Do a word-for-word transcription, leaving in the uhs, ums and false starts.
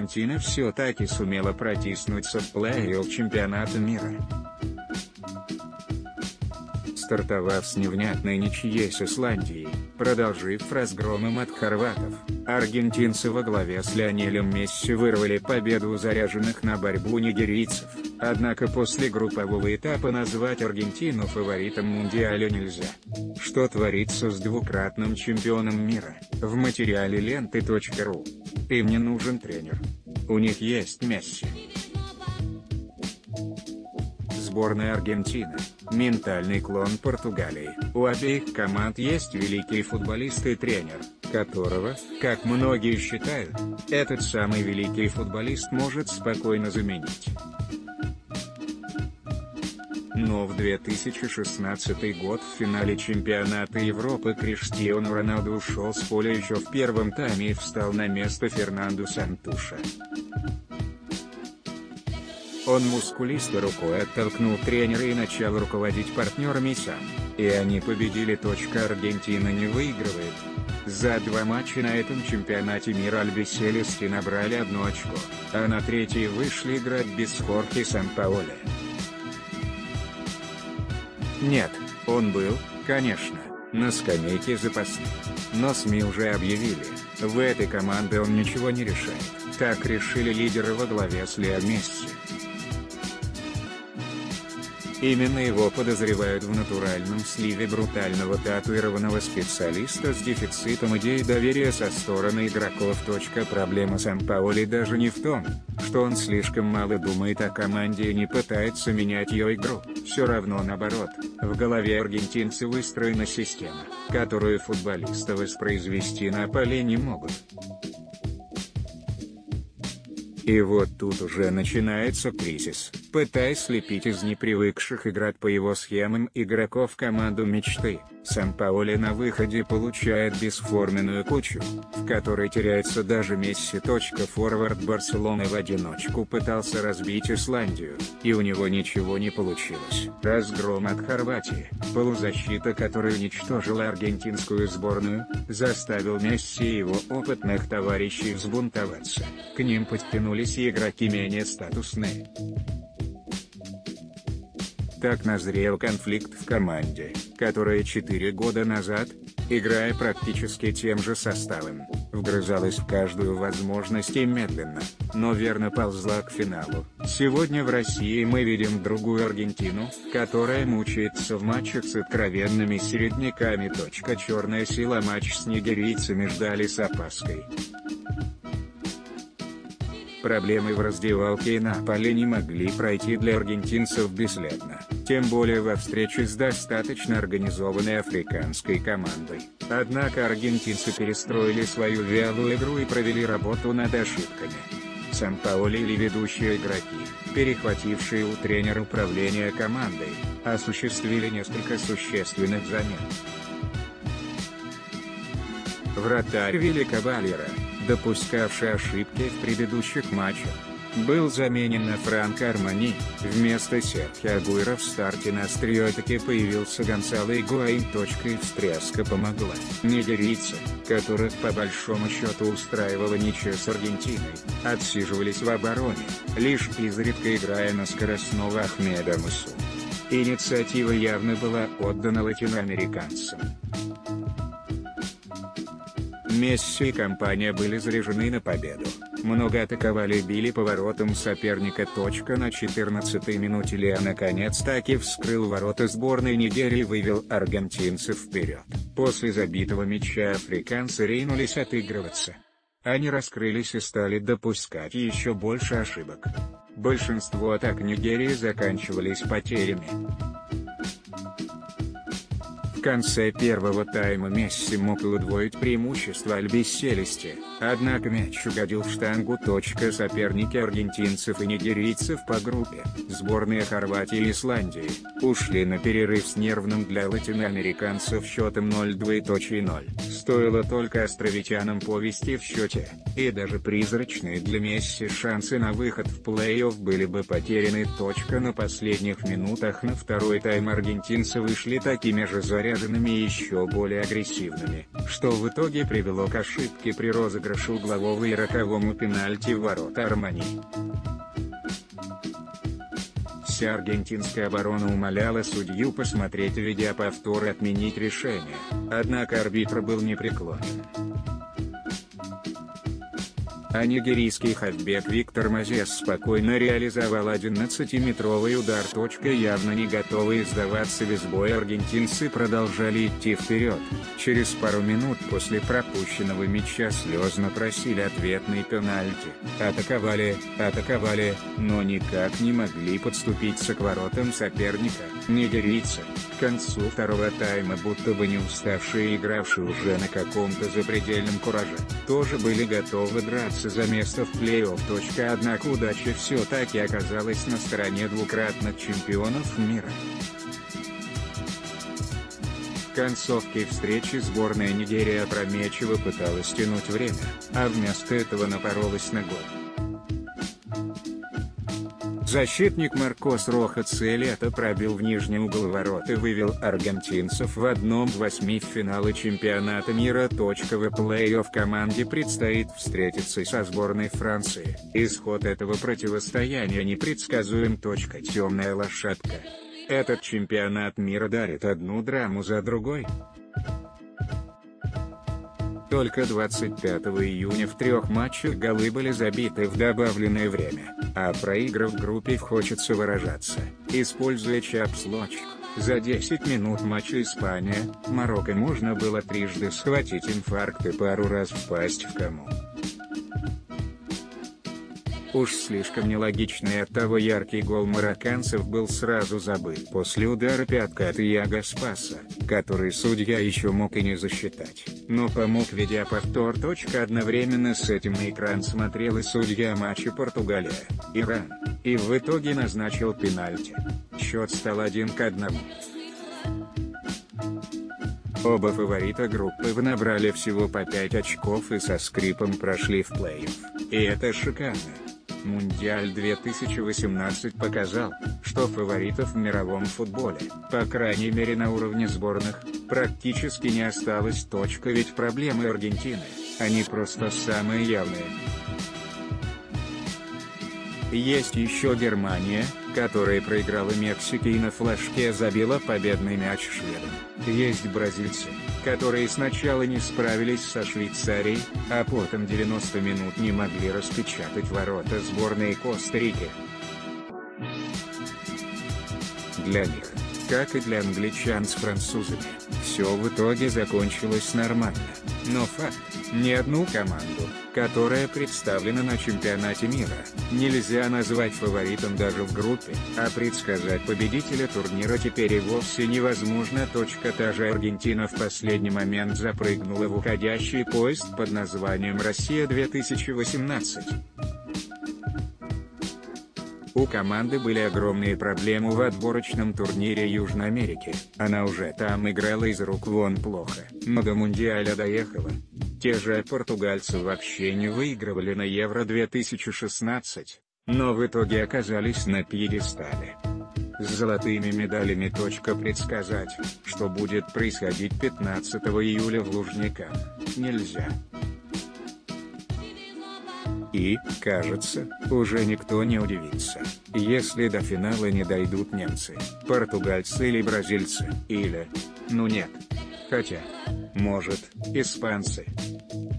Аргентина все-таки сумела протиснуться в плей-офф чемпионата мира. Стартовав с невнятной ничьей с Исландией, продолжив разгромом от хорватов, аргентинцы во главе с Лионелем Месси вырвали победу у заряженных на борьбу нигерийцев, однако после группового этапа назвать Аргентину фаворитом Мундиаля нельзя. Что творится с двукратным чемпионом мира, в материале ленты точка ру. Им не нужен тренер. У них есть Месси. Сборная Аргентины – ментальный клон Португалии. У обеих команд есть великий футболист и тренер, которого, как многие считают, этот самый великий футболист может спокойно заменить. Но в две тысячи шестнадцатый год в финале чемпионата Европы Криштиану Роналду ушел с поля еще в первом тайме и встал на место Фернандо Сантуша. Он мускулистой рукой оттолкнул тренера и начал руководить партнерами сам, и они победили. Аргентина не выигрывает. За два матча на этом чемпионате мира альбиселести набрали одно очко, а на третий вышли играть без Хорхе Сампаоли. Нет, он был, конечно, на скамейке запасных. Но СМИ уже объявили, в этой команде он ничего не решает. Так решили лидеры во главе с Лео Месси. Именно его подозревают в натуральном сливе брутального татуированного специалиста с дефицитом идей доверия со стороны игроков. Проблема Сампаоли даже не в том, что он слишком мало думает о команде и не пытается менять ее игру. Все равно наоборот, в голове аргентинца выстроена система, которую футболисты воспроизвести на поле не могут. И вот тут уже начинается кризис. Пытаясь слепить из непривыкших играть по его схемам игроков команду мечты, Сампаоли на выходе получает бесформенную кучу, в которой теряется даже Месси. Форвард Барселоны в одиночку пытался разбить Исландию, и у него ничего не получилось. Разгром от Хорватии, полузащита которой уничтожила аргентинскую сборную, заставил Месси и его опытных товарищей взбунтоваться. К ним подтянулись и игроки менее статусные. Так назрел конфликт в команде, которая четыре года назад, играя практически тем же составом, вгрызалась в каждую возможность и медленно, но верно ползла к финалу. Сегодня в России мы видим другую Аргентину, которая мучается в матчах с откровенными середняками. Черная сила матч с нигерийцами ждали с опаской. Проблемы в раздевалке и на поле не могли пройти для аргентинцев бесследно, тем более во встрече с достаточно организованной африканской командой. Однако аргентинцы перестроили свою вялую игру и провели работу над ошибками. Сампаоли или ведущие игроки, перехватившие у тренера управление командой, осуществили несколько существенных замен. Вратарь Великобалера, допускавший ошибки в предыдущих матчах, был заменен на Франко Армани. Вместо Серхио Агуэро в старте на острие-таки появился Гонсало Игуаин. И встряска помогла. Нигерийцы, которых по большому счету устраивала ничья с Аргентиной, отсиживались в обороне, лишь изредка играя на скоростного Ахмеда Мусу. Инициатива явно была отдана латиноамериканцам. Месси и компания были заряжены на победу, много атаковали и били по воротам соперника. На четырнадцатой минуте Лео наконец-таки вскрыл ворота сборной Нигерии и вывел аргентинцев вперед. После забитого мяча африканцы ринулись отыгрываться. Они раскрылись и стали допускать еще больше ошибок. Большинство атак Нигерии заканчивались потерями. В конце первого тайма Месси мог удвоить преимущество альбиселести, однако мяч угодил в штангу. Соперники аргентинцев и нигерийцев по группе, сборные Хорватии и Исландии, ушли на перерыв с нервным для латиноамериканцев счетом ноль-два. ноль. Стоило только островитянам повести в счете, и даже призрачные для Месси шансы на выход в плей-офф были бы потеряны. На последних минутах на второй тайм аргентинцы вышли такими же зарядами заряженными и еще более агрессивными, что в итоге привело к ошибке при розыгрыше углового и роковому пенальти в ворота Армани. Вся аргентинская оборона умоляла судью посмотреть видеоповтор и отменить решение, однако арбитр был непреклонен. А нигерийский хавбек Виктор Мозес спокойно реализовал одиннадцатиметровый удар. Явно не готовые сдаваться без боя аргентинцы продолжали идти вперед. Через пару минут после пропущенного мяча слезно просили ответный пенальти. Атаковали, атаковали, но никак не могли подступиться к воротам соперника. Нигерийцы, к концу второго тайма, будто бы не уставшие и игравшие уже на каком-то запредельном кураже, тоже были готовы драться за место в плей-офф. Однако удача все-таки оказалась на стороне двукратных чемпионов мира. В концовке встречи сборная Нигерии опрометчиво пыталась тянуть время, а вместо этого напоролась на гол. Защитник Маркос Роха Целета пробил в нижний угол ворот и вывел аргентинцев в одном восьми в финале чемпионата мира. В плей-офф команде предстоит встретиться со сборной Франции. Исход этого противостояния непредсказуем. Темная лошадка. Этот чемпионат мира дарит одну драму за другой. Только двадцать пятого июня в трех матчах голы были забиты в добавленное время, а проиграв группе хочется выражаться, используя чапслочек. За десять минут матча Испания, Марокко можно было трижды схватить инфаркт и пару раз впасть в кому. Уж слишком нелогичный и оттого яркий гол марокканцев был сразу забыт после удара пяткой от Яго Спаса, который судья еще мог и не засчитать, но помог видеоповтор. Одновременно с этим на экран смотрел и судья матча Португалия-Иран, и в итоге назначил пенальти. Счет стал один к одному. Оба фаворита группы набрали всего по пять очков и со скрипом прошли в плей-офф, и это шикарно. Мундиаль две тысячи восемнадцать показал, что фаворитов в мировом футболе, по крайней мере на уровне сборных, практически не осталось. Ведь проблемы Аргентины, они просто самые явные. Есть еще Германия, которая проиграла Мексике и на флажке забила победный мяч шведам. Есть бразильцы, которые сначала не справились со Швейцарией, а потом девяносто минут не могли распечатать ворота сборной Коста-Рики. Для них, как и для англичан с французами, все в итоге закончилось нормально. Но факт, ни одну команду, которая представлена на чемпионате мира, нельзя назвать фаворитом даже в группе, а предсказать победителя турнира теперь и вовсе невозможно. Та же Аргентина в последний момент запрыгнула в уходящий поезд под названием «Россия две тысячи восемнадцать». У команды были огромные проблемы в отборочном турнире Южной Америки, она уже там играла из рук вон плохо, но до Мундиаля доехала. Те же португальцы вообще не выигрывали на Евро две тысячи шестнадцать, но в итоге оказались на пьедестале. С золотыми медалями. Предсказать, что будет происходить пятнадцатого июля в Лужниках, нельзя. И, кажется, уже никто не удивится, если до финала не дойдут немцы, португальцы или бразильцы, или... ну нет. Хотя, может, испанцы.